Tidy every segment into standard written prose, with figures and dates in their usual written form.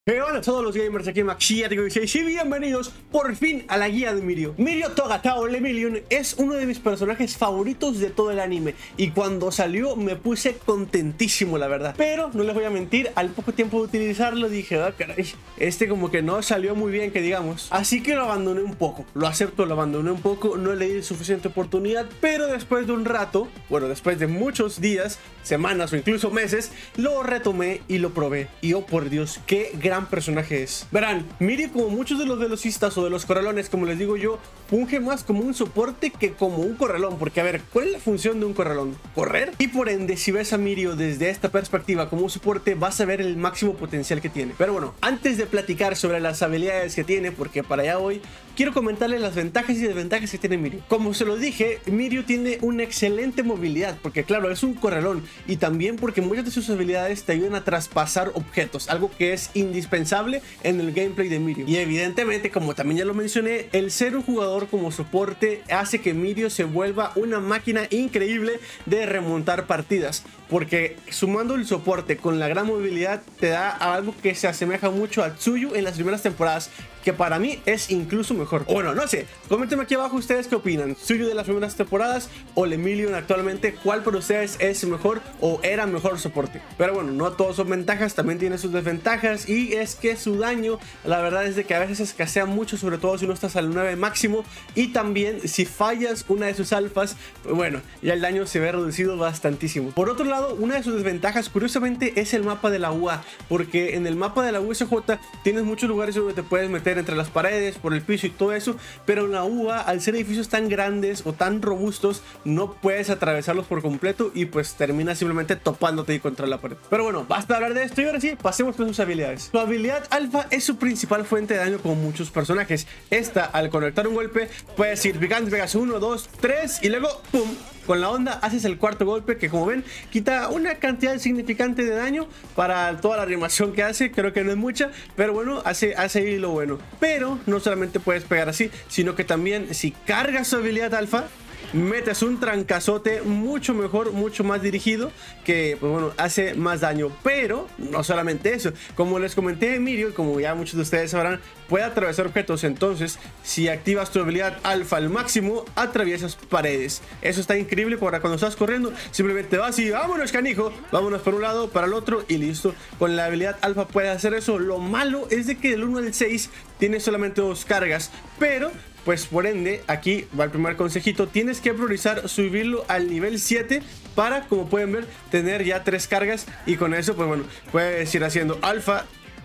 Hola a todos los gamers, aquí Maxiatico16 y bienvenidos por fin a la guía de Mirio. Mirio Togatao Lemillion es uno de mis personajes favoritos de todo el anime y cuando salió me puse contentísimo, la verdad. Pero no les voy a mentir, al poco tiempo de utilizarlo dije, ah caray, este como que no salió muy bien, que digamos. Así que lo abandoné un poco, lo acepto, lo abandoné un poco, no le di suficiente oportunidad, pero después de un rato, bueno, después de muchos días, semanas o incluso meses, lo retomé y lo probé. Y oh por Dios, qué gran personaje es. Verán, Mirio, como muchos de los velocistas o de los corralones, como les digo yo, funge más como un soporte que como un corralón. Porque a ver, ¿cuál es la función de un corralón? ¿Correr? Y por ende, si ves a Mirio desde esta perspectiva como un soporte, vas a ver el máximo potencial que tiene. Pero bueno, antes de platicar sobre las habilidades que tiene, porque para allá voy, quiero comentarles las ventajas y desventajas que tiene Mirio. Como se lo dije, Mirio tiene una excelente movilidad, porque claro, es un corralón, y también porque muchas de sus habilidades te ayudan a traspasar objetos, algo que es indispensable en el gameplay de Mirio. Y evidentemente, como también ya lo mencioné, el ser un jugador como soporte hace que Mirio se vuelva una máquina increíble de remontar partidas, porque sumando el soporte con la gran movilidad te da algo que se asemeja mucho a Tsuyu en las primeras temporadas, que para mí es incluso mejor. O bueno, no sé, coméntenme aquí abajo ustedes qué opinan, Tsuyu de las primeras temporadas o Lemillion actualmente, cuál para ustedes es mejor o era mejor soporte. Pero bueno, no todos son ventajas, también tiene sus desventajas, y es que su daño, la verdad es de que a veces escasea mucho, sobre todo si no estás al 9 máximo, y también si fallas una de sus alfas, pues bueno, ya el daño se ve reducido bastantísimo. Por otro lado, una de sus desventajas curiosamente es el mapa de la UA, porque en el mapa de la USJ tienes muchos lugares donde te puedes meter entre las paredes, por el piso y todo eso, pero en la UA, al ser edificios tan grandes o tan robustos, no puedes atravesarlos por completo y pues terminas simplemente topándote contra la pared. Pero bueno, basta hablar de esto y ahora sí, pasemos con sus habilidades. Su habilidad alfa es su principal fuente de daño con muchos personajes. Esta, al conectar un golpe, puedes ir picando, pegas 1, 2, 3 y luego ¡pum! Con la onda haces el cuarto golpe, que como ven quita una cantidad significante de daño para toda la animación que hace. Creo que no es mucha, pero bueno, hace ahí lo bueno. Pero no solamente puedes pegar así, sino que también si cargas su habilidad alfa, metes un trancazote mucho mejor, mucho más dirigido, que pues bueno, hace más daño. Pero no solamente eso, como les comenté, Mirio, como ya muchos de ustedes sabrán, puede atravesar objetos. Entonces si activas tu habilidad alfa al máximo, atraviesas paredes. Eso está increíble para cuando estás corriendo, simplemente vas y vámonos canijo, vámonos por un lado, para el otro y listo. Con la habilidad alfa puedes hacer eso. Lo malo es de que del 1 al 6 tiene solamente 2 cargas, pero pues por ende, aquí va el primer consejito, tienes que priorizar subirlo al nivel 7 para, como pueden ver, tener ya 3 cargas, y con eso pues bueno, puedes ir haciendo alfa,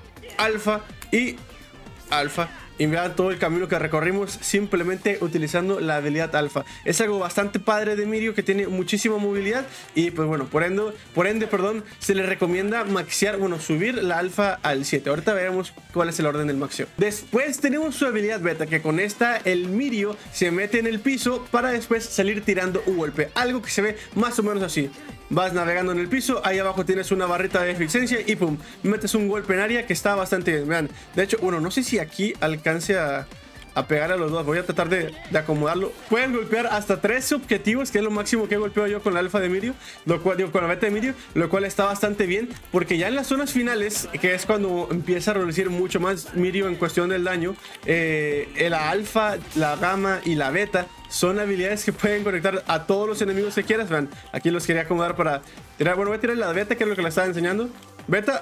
alfa y alfa. Y vean todo el camino que recorrimos simplemente utilizando la habilidad alfa. Es algo bastante padre de Mirio, que tiene muchísima movilidad. Y pues bueno, por ende, se le recomienda maxear, bueno, subir la alfa al 7. Ahorita veremos cuál es el orden del maxeo. Después tenemos su habilidad beta, que con esta el Mirio se mete en el piso para después salir tirando un golpe. Algo que se ve más o menos así. Vas navegando en el piso, ahí abajo tienes una barrita de eficiencia y pum, metes un golpe en área que está bastante bien. Vean, de hecho, bueno, no sé si aquí alcance a pegar a los dos. Voy a tratar de acomodarlo. Pueden golpear hasta 3 objetivos, que es lo máximo que he golpeado yo con la alfa de Mirio, lo cual, digo, con la beta de Mirio, lo cual está bastante bien, porque ya en las zonas finales, que es cuando empieza a reducir mucho más Mirio en cuestión del daño, la alfa, la gamma y la beta son habilidades que pueden conectar a todos los enemigos que quieras. Vean, aquí los quería acomodar para tirar. Bueno, voy a tirar la beta, que es lo que les estaba enseñando. Beta,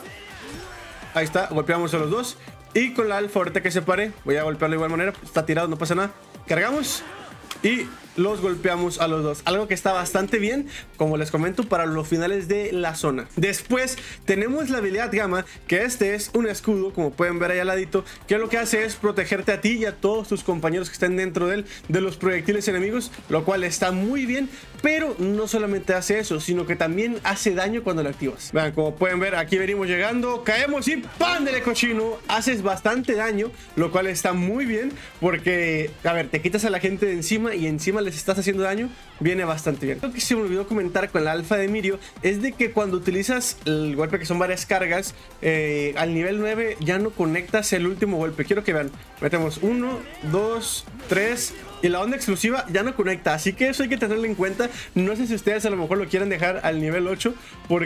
ahí está, golpeamos a los dos. Y con la alfa, ahorita que se pare, voy a golpearlo de igual manera. Está tirado, no pasa nada. Cargamos y los golpeamos a los dos. Algo que está bastante bien, como les comento, para los finales de la zona. Después tenemos la habilidad gamma, que este es un escudo, como pueden ver ahí al ladito, que lo que hace es protegerte a ti y a todos tus compañeros que estén dentro de él de los proyectiles enemigos, lo cual está muy bien. Pero no solamente hace eso, sino que también hace daño cuando lo activas. Vean, como pueden ver, aquí venimos llegando, caemos y ¡pam! De cochino. Haces bastante daño, lo cual está muy bien, porque, a ver, te quitas a la gente de encima y encima les estás haciendo daño, viene bastante bien. Lo que se me olvidó comentar con la alfa de Mirio es de que cuando utilizas el golpe, que son varias cargas, al nivel 9 ya no conectas el último golpe. Quiero que vean, metemos 1, 2, 3 y la onda explosiva ya no conecta, así que eso hay que tenerlo en cuenta. No sé si ustedes a lo mejor lo quieren dejar al nivel 8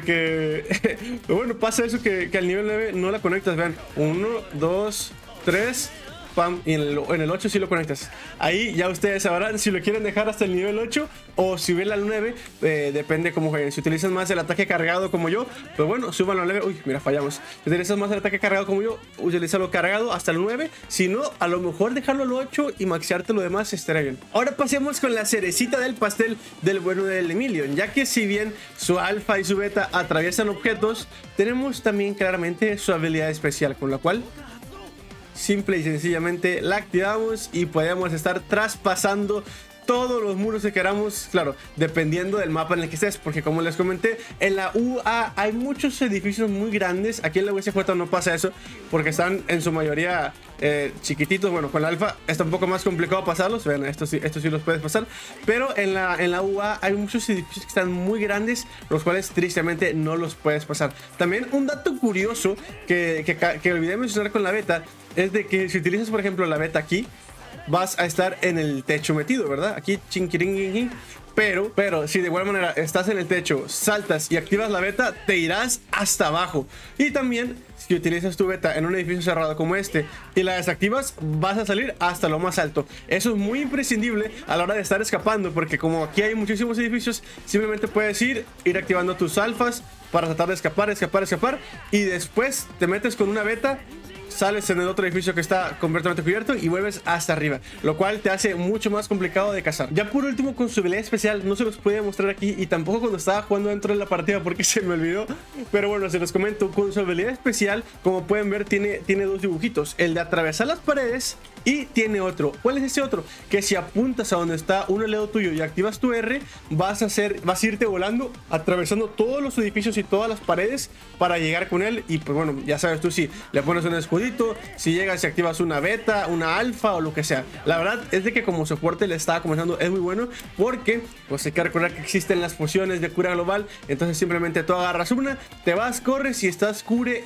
porque bueno, pasa eso que al nivel 9 no la conectas. Vean, 1, 2, 3, pam, y en el 8 sí lo conectas. Ahí ya ustedes sabrán si lo quieren dejar hasta el nivel 8 o subirla al 9, depende cómo jueguen. Si utilizan más el ataque cargado como yo, pues bueno, súbanlo al 9. Uy, mira, fallamos. Si utilizas más el ataque cargado como yo, utilízalo cargado hasta el 9. Si no, a lo mejor dejarlo al 8 y maxearte lo demás estaría bien. Ahora pasemos con la cerecita del pastel del bueno del Emilion, ya que si bien su alfa y su beta atraviesan objetos, tenemos también claramente su habilidad especial, con la cual simple y sencillamente la activamos y podemos estar traspasando todos los muros que queramos, claro, dependiendo del mapa en el que estés, porque como les comenté, en la UA hay muchos edificios muy grandes. Aquí en la USJ no pasa eso, porque están en su mayoría chiquititos. Bueno, con la alfa está un poco más complicado pasarlos. Vean, estos sí los puedes pasar, pero en la UA hay muchos edificios que están muy grandes, los cuales tristemente no los puedes pasar. También un dato curioso que olvidé mencionar con la beta es de que si utilizas, por ejemplo, la beta aquí, vas a estar en el techo metido, ¿verdad? Aquí, chinquiringuin. Pero si de igual manera estás en el techo, saltas y activas la beta, te irás hasta abajo. Y también, si utilizas tu beta en un edificio cerrado como este y la desactivas, vas a salir hasta lo más alto. Eso es muy imprescindible a la hora de estar escapando, porque como aquí hay muchísimos edificios, simplemente puedes ir activando tus alfas para tratar de escapar, y después te metes con una beta, sales en el otro edificio que está completamente cubierto y vuelves hasta arriba, lo cual te hace mucho más complicado de cazar. Ya por último, con su habilidad especial, no se los pude mostrar aquí y tampoco cuando estaba jugando dentro de la partida porque se me olvidó, pero bueno, se los comento. Con su habilidad especial, como pueden ver, tiene dos dibujitos, el de atravesar las paredes y tiene otro. ¿Cuál es ese otro? Que si apuntas a donde está un aliado tuyo y activas tu R, vas a irte volando, atravesando todos los edificios y todas las paredes para llegar con él. Y pues bueno, ya sabes tú, si le pones un escudito, si llegas y activas una beta, una alfa o lo que sea. La verdad es de que como soporte le estaba comenzando, es muy bueno, porque pues hay que recordar que existen las pociones de cura global. Entonces simplemente tú agarras una, te vas, corres y estás cure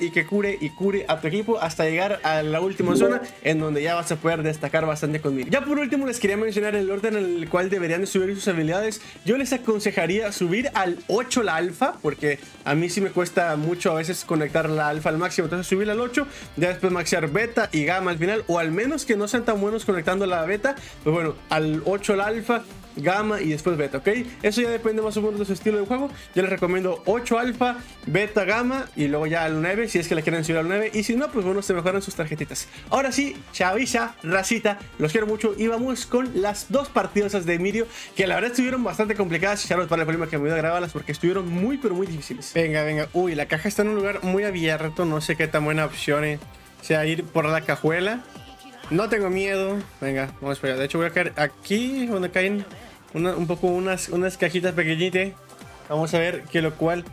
a tu equipo hasta llegar a la última zona, en donde ya vas a poder destacar bastante conmigo. Ya por último les quería mencionar el orden en el cual deberían de subir sus habilidades. Yo les aconsejaría subir al 8 la alfa, porque a mí sí me cuesta mucho a veces conectar la alfa al máximo. Entonces subir al 8, ya después maxear beta y gamma al final, o al menos que no sean tan buenos conectando la beta, pues bueno, al 8 la alfa, gamma y después beta, ¿ok? Eso ya depende más o menos de su estilo de juego. Yo les recomiendo 8 alfa, beta, gamma y luego ya al 9 si es que le quieren subir al 9, y si no, pues bueno, se mejoran sus tarjetitas. Ahora sí, chaviza, racita, los quiero mucho y vamos con las dos partidosas de Mirio, que la verdad estuvieron bastante complicadas. Charlotte, para el problema que me voy a grabarlas porque estuvieron muy pero muy difíciles. Venga, uy, la caja está en un lugar muy abierto, no sé qué tan buena opción es, o sea, ir por la cajuela. No tengo miedo. Venga, vamos para allá. De hecho voy a caer aquí donde caen unas cajitas pequeñitas. Vamos a ver que lo cual...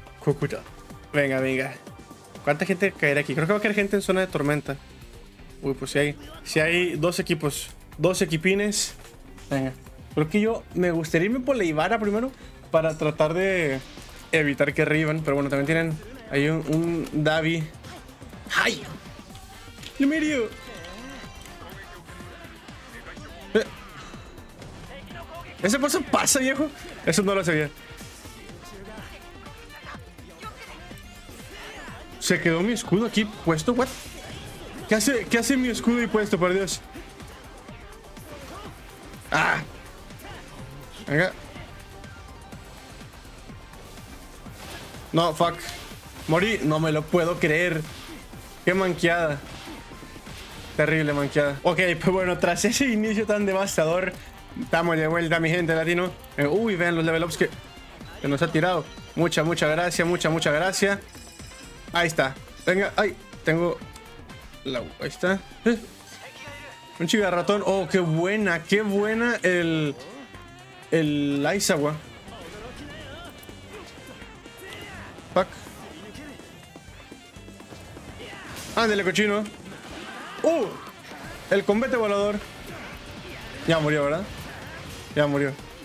Venga. ¿Cuánta gente caerá aquí? Creo que va a caer gente en zona de tormenta. Uy, pues si hay dos equipos, dos equipines. Venga. Creo que yo me gustaría irme por la Ivara primero para tratar de evitar que arriban. Pero bueno, también tienen ahí un Davi. ¡Ay! ¡Mirio! ¿Ese paso pasa, viejo? Eso no lo sabía. Se quedó mi escudo aquí puesto. ¿What? ¿Qué hace mi escudo ahí puesto, por Dios? ¡Ah! Venga. No, fuck. Morí. No me lo puedo creer. Qué manqueada. Terrible manqueada. Ok, pues bueno, tras ese inicio tan devastador, estamos de vuelta, mi gente latino. Uy, vean los level ups que nos ha tirado. Mucha gracia, mucha gracia. Ahí está. Venga, ay, tengo ahí está. Un chica ratón. Oh, qué buena el Aizawa. Fuck. Ándale, cochino. El combate volador. Ya murió, ¿verdad? Ya murió.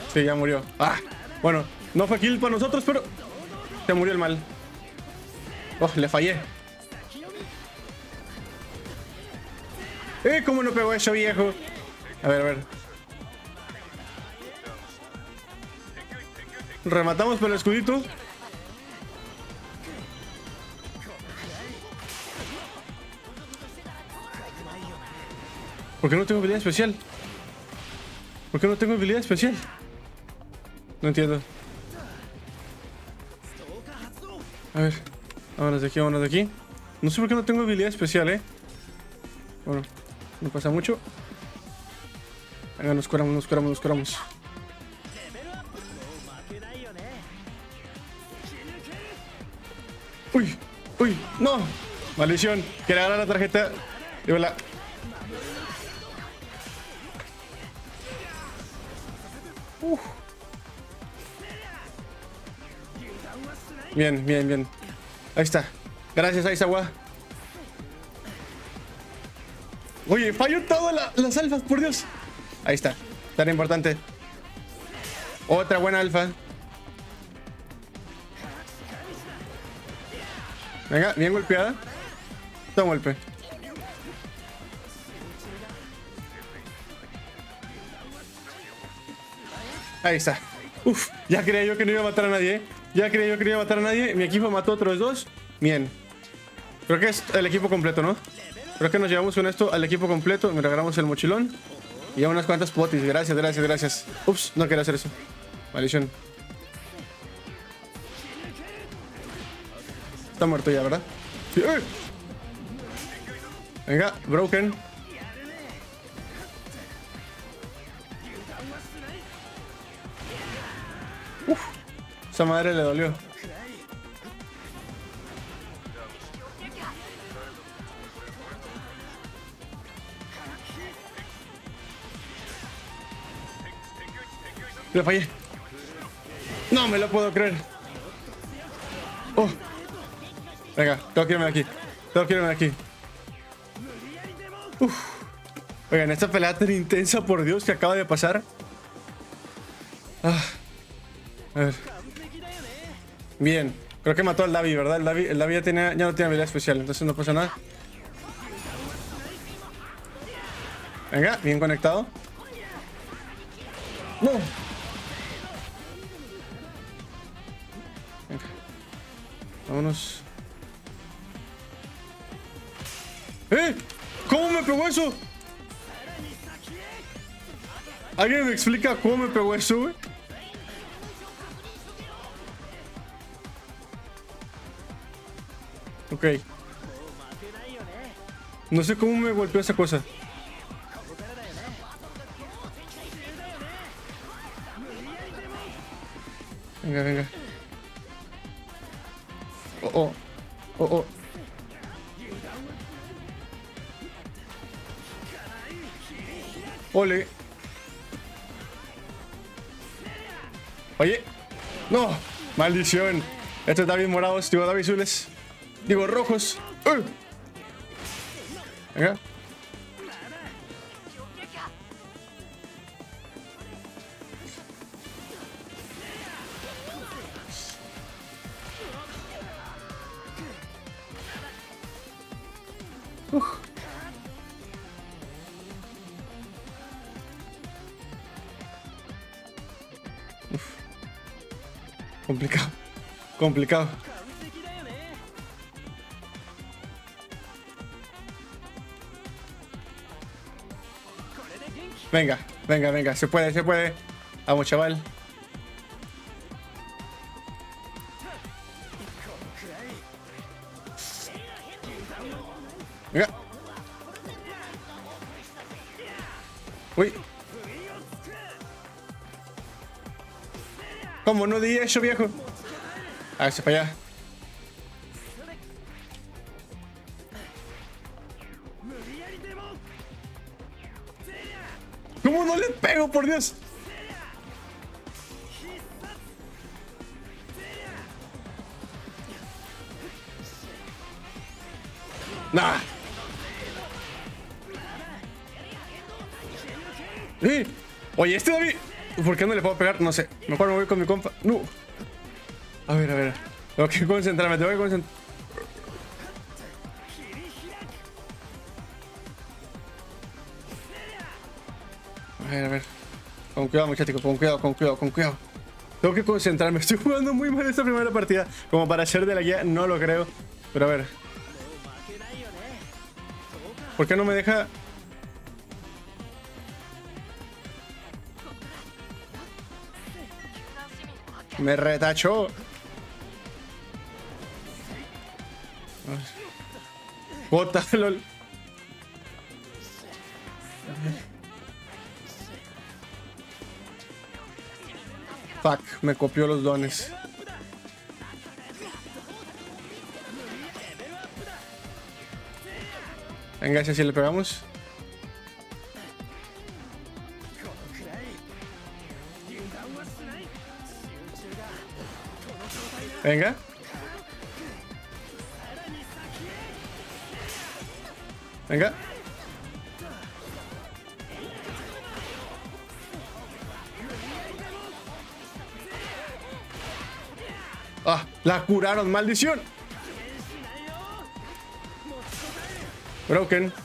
Sí, ya murió. Ah, bueno, no fue kill para nosotros, pero se murió el mal. Oh, le fallé. ¿Cómo no pegó eso, viejo? A ver, a ver. Rematamos por el escudito. ¿Por qué no tengo habilidad especial? ¿Por qué no tengo habilidad especial? No entiendo. A ver, vámonos de aquí, vámonos de aquí. No sé por qué no tengo habilidad especial, Bueno, no pasa mucho. Venga, nos curamos, nos curamos, nos curamos. Uy, uy, no. Maldición. Quiere agarrar la tarjeta. Y hola. Bien, bien, bien. Ahí está. Gracias, Aizawa. Oye, falló todas las alfas, por Dios. Ahí está. Tan importante. Otra buena alfa. Venga, bien golpeada. Toma golpe. Ahí está. Uf, ya creía yo que no iba a matar a nadie, Ya creía yo que no iba a matar a nadie. Mi equipo mató a otros dos. Bien. Creo que es el equipo completo, ¿no? Creo que nos llevamos con esto al equipo completo. Me regalamos el mochilón. Y ya unas cuantas potis. Gracias, gracias, gracias. Ups, no quería hacer eso. Maldición. Está muerto ya, ¿verdad? Sí. Venga, broken. Uf, esa madre le dolió. Le fallé. No me lo puedo creer. Oh. Venga, tengo que irme de aquí. Tengo que irme de aquí. Uf. Oigan, esta pelea tan intensa, por Dios, que acaba de pasar. Ah. A ver. Bien. Creo que mató al Davi, ¿verdad? El Davi ya no tiene habilidad especial, entonces no pasa nada. Venga, bien conectado. No. Venga. Vámonos. ¿Cómo me pegó eso? ¿Alguien me explica cómo me pegó eso, güey? Ok. No sé cómo me golpeó esa cosa. Venga, venga. Oh, oh. Oh, oh. Ole. Oye. No. Maldición. Estos David morados. Digo, David azules. Digo, rojos. Venga. Complicado. Complicado. Venga, venga, venga. Se puede, se puede. Vamos, chaval. Venga. Uy. ¿Cómo no di eso, viejo? A ver, se para allá. ¿Cómo no le pego, por Dios? Nah. Oye, este David. ¿Por qué no le puedo pegar? No sé. Mejor me voy con mi compa. No. A ver, a ver. Tengo que concentrarme, tengo que concentrar. A ver. Con cuidado, muchachos, con cuidado, con cuidado, con cuidado. Tengo que concentrarme. Estoy jugando muy mal esta primera partida. Como para ser de la guía, no lo creo. Pero a ver. ¿Por qué no me deja? Me retachó. Bota, lol. Fuck, me copió los dones. Venga, ese sí le pegamos. Venga. Venga. Ah, la curaron, maldición. Broken.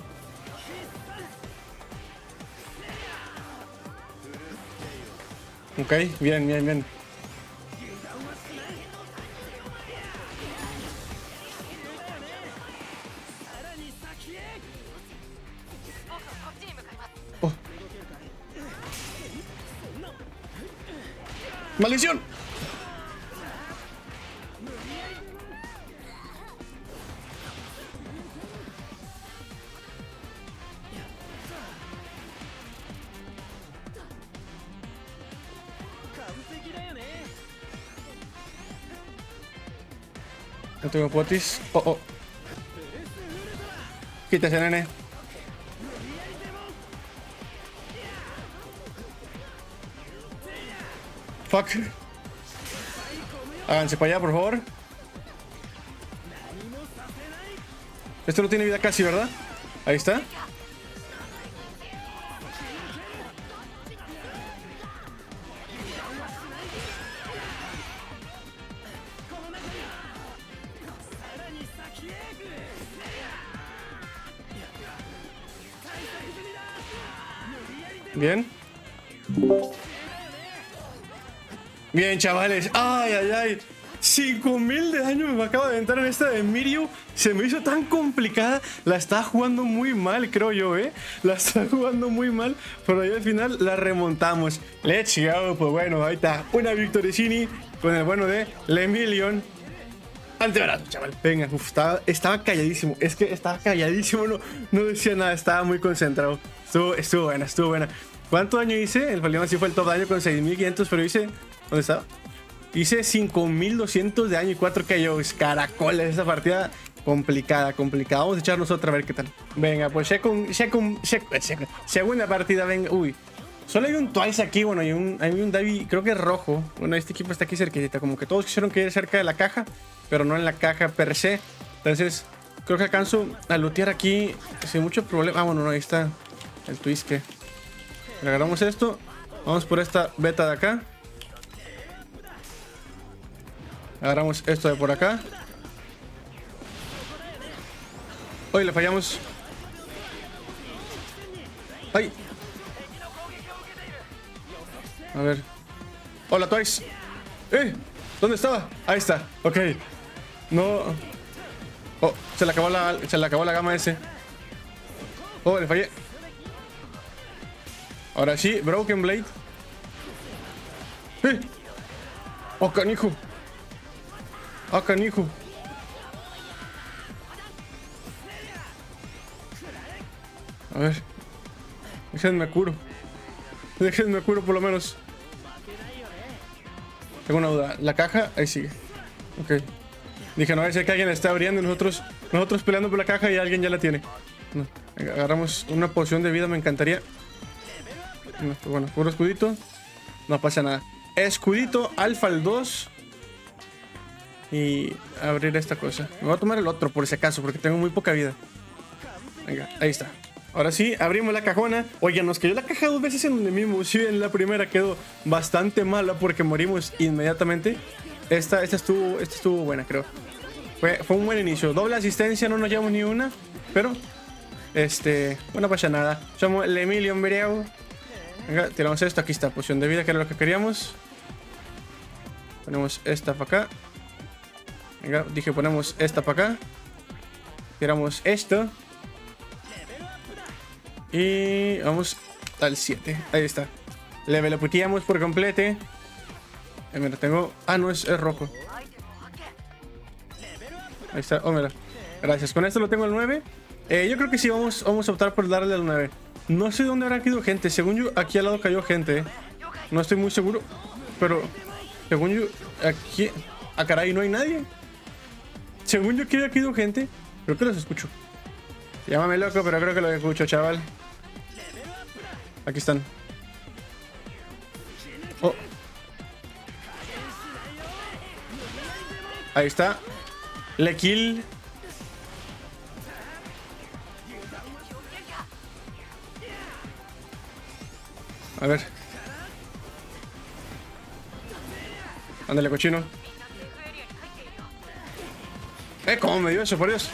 Ok, bien, bien, bien. Oh. ¡Maldición! No tengo potis. Oh, oh. Quítese, nene. Fuck. Háganse para allá, por favor. Esto no tiene vida casi, ¿verdad? Ahí está. Bien. Bien, chavales. Ay, ay, ay. 5000 de daño me acabo de aventar en esta de Mirio. Se me hizo tan complicada. La estaba jugando muy mal, creo yo, ¿eh? La estaba jugando muy mal. Pero ahí al final la remontamos. Let's go. Pues bueno, ahí está. Una victoricini con el bueno de Lemillion. Antebrazo, chaval. Venga, uf, estaba calladísimo. Es que estaba calladísimo. No decía nada. Estaba muy concentrado. Estuvo buena, estuvo buena. ¿Cuánto daño hice? El problema sí fue el top daño con 6500, pero hice... ¿Dónde estaba? Hice 5200 de daño y 4 KOs. Caracoles, esa partida complicada, complicada. Vamos a echarnos otra a ver qué tal. Venga, pues segunda partida, venga. Uy, solo hay un Twice aquí, bueno, hay un Davi, creo que es rojo. Bueno, este equipo está aquí cerquita, como que todos quisieron que ir cerca de la caja, pero no en la caja per se. Entonces, creo que alcanzo a lootear aquí sin mucho problema. Ah, bueno, no, ahí está el Twist que... Agarramos esto. Vamos por esta beta de acá. Agarramos esto de por acá. Hoy le fallamos. ¡Ay! A ver. ¡Hola, Twice! ¿Dónde estaba? Ahí está. Ok. No. Oh, se le acabó la gama ese. Oh, le fallé. Ahora sí, Broken Blade. ¡Oh, canijo! ¡Oh, canijo! A ver. Déjenme curo. Déjenme curo por lo menos. Tengo una duda. La caja, ahí sigue. Ok. Dije, no, va a ser que alguien la está abriendo y nosotros peleando por la caja y alguien ya la tiene. No. Venga, agarramos una poción de vida, me encantaría. No, pues bueno, puro escudito. No pasa nada. Escudito, alfa al 2. Y abrir esta cosa. Me voy a tomar el otro por si acaso, porque tengo muy poca vida. Venga, ahí está. Ahora sí, abrimos la cajona. Oye, nos cayó la caja 2 veces en donde mismo. Sí, en la primera quedó bastante mala porque morimos inmediatamente. Esta estuvo buena, creo. Fue un buen inicio. Doble asistencia, no nos llevamos ni una. Pero, bueno, pasa nada. Somos el Emilio Breu. Venga, tiramos esto. Aquí está, poción de vida, que era lo que queríamos. Ponemos esta para acá. Venga, dije ponemos esta para acá. Tiramos esto. Y vamos al 7. Ahí está. Le puteamos por completo. Mira, tengo... Ah, no, es rojo. Ahí está, oh, mira. Gracias, con esto lo tengo al 9. Yo creo que sí, vamos a optar por darle al 9. No sé dónde habrá caído gente. Según yo, aquí al lado cayó gente. No estoy muy seguro. Pero, según yo, aquí... Ah, caray, no hay nadie. Según yo, aquí había caído gente. Creo que los escucho. Llámame loco, pero creo que los escucho, chaval. Aquí están. Oh. Ahí está. Le kill. A ver. Ándale, cochino. ¿Cómo me dio eso, por Dios?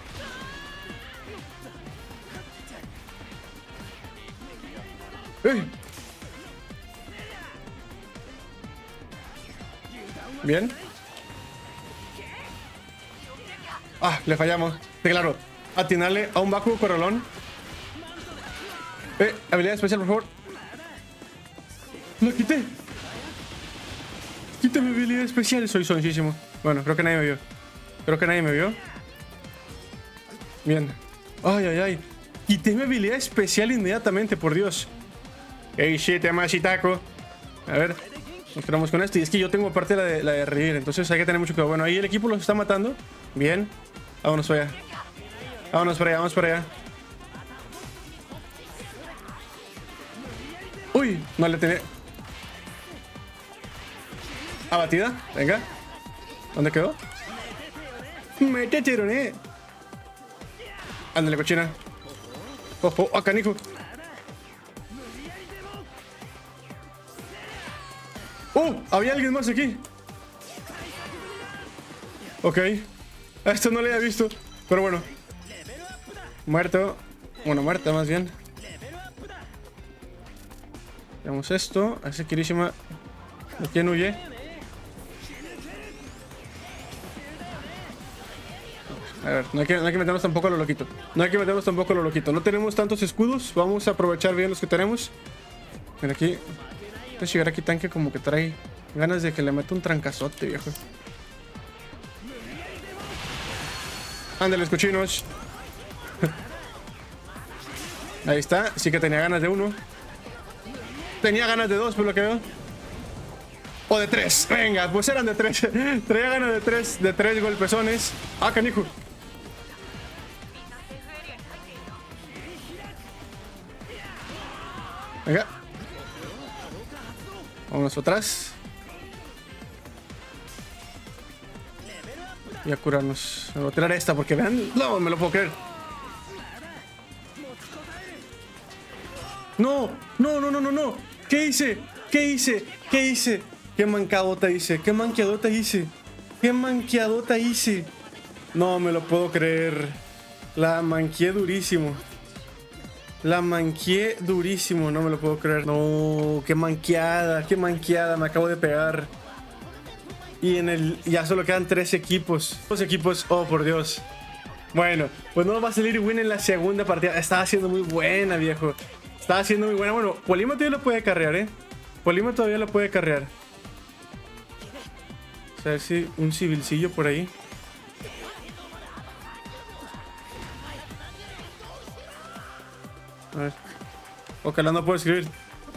Bien. Ah, le fallamos. Sí, claro. Atinarle a un Baku Corralón. Habilidad especial, por favor. Lo quité. Quítame habilidad especial. Soy soncísimo. Bueno, creo que nadie me vio. Bien. Ay, ay, ay. Quité mi habilidad especial inmediatamente, por Dios. Ey, shit, taco. A ver. Nos quedamos con esto. Y es que yo tengo aparte la de revivir. Entonces hay que tener mucho cuidado. Bueno, ahí el equipo los está matando. Bien. Vámonos para allá. Vamos para allá. Uy, no le tenía. Abatida. Venga. ¿Dónde quedó? Métete, ándale, cochina. Ojo, acá, Nico. Había alguien más aquí. Ok. A esto no le había visto. Pero bueno. Muerto. Bueno, muerta más bien. Veamos esto. A ese Kirishima. ¿De quién huye? A ver, no hay que meternos tampoco a lo loquito. No tenemos tantos escudos. Vamos a aprovechar bien los que tenemos. Mira aquí. Este llegar aquí tanque como que trae ganas de que le meta un trancazote, viejo. Ándale, cochinos. Ahí está. Sí que tenía ganas de uno. Tenía ganas de dos, por lo que veo. O de tres. Venga, pues eran de tres. Traía ganas de tres golpezones. Ah, canijo. Venga. Vámonos atrás. Y a curarnos. Me voy a tirar esta porque vean. No, me lo puedo creer. No. ¿Qué hice? ¿Qué manqueadota hice? No me lo puedo creer. La manqué durísimo. No me lo puedo creer. No, qué manqueada, me acabo de pegar. Y ya solo quedan 3 equipos. 2 equipos, oh por Dios. Bueno, pues no va a salir win en la segunda partida. Estaba siendo muy buena, viejo. Bueno, Polima todavía lo puede carrear, A ver si un civilcillo por ahí. A ver. Ojalá no puedo escribir.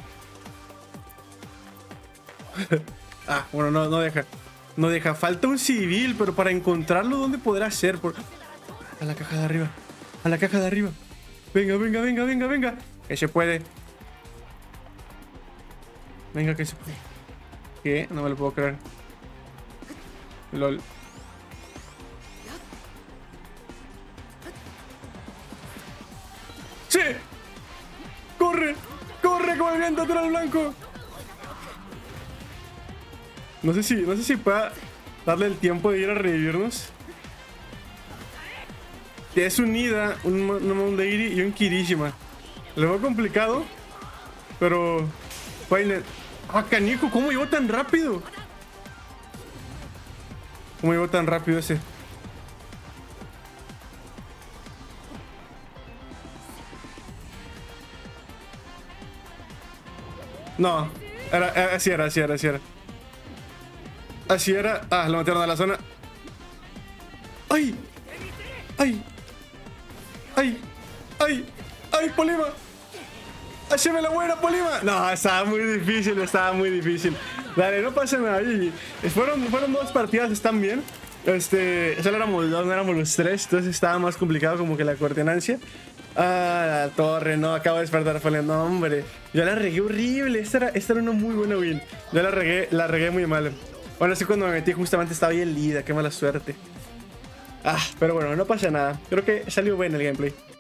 Ah, bueno, no deja. No deja. Falta un civil, pero para encontrarlo, ¿dónde podrá ser? A la caja de arriba. Venga. Que se puede. Venga, que se puede. ¿Qué? No me lo puedo creer. LOL. ¡Sí! ¡Corre! ¡Corre con el viento atrás al blanco! No sé si pueda darle el tiempo de ir a revivirnos. Es un Nida, un Mount Lady y un Kirishima. Lo veo complicado, pero... ¡Ah, canijo! ¿Cómo llegó tan rápido? ¿Cómo llegó tan rápido ese? No, así era. Así era. Ah, lo metieron a la zona. ¡Ay! ¡Ay! ¡Ay! ¡Ay! ¡Ay, Polima! ¡Haceme la buena, Polima! No, estaba muy difícil. Dale, no pasa nada, GG. Fueron dos partidas, están bien. Solo éramos dos, no éramos los tres. Entonces estaba más complicado como que la coordinancia. Ah, la torre, no, acabo de despertar, Fallen. No, hombre. Yo la regué horrible. Esta era una muy buena win. Yo la regué muy mal. Bueno, así cuando me metí justamente estaba bien lida. Qué mala suerte. Ah, pero bueno, no pasa nada. Creo que salió bien el gameplay.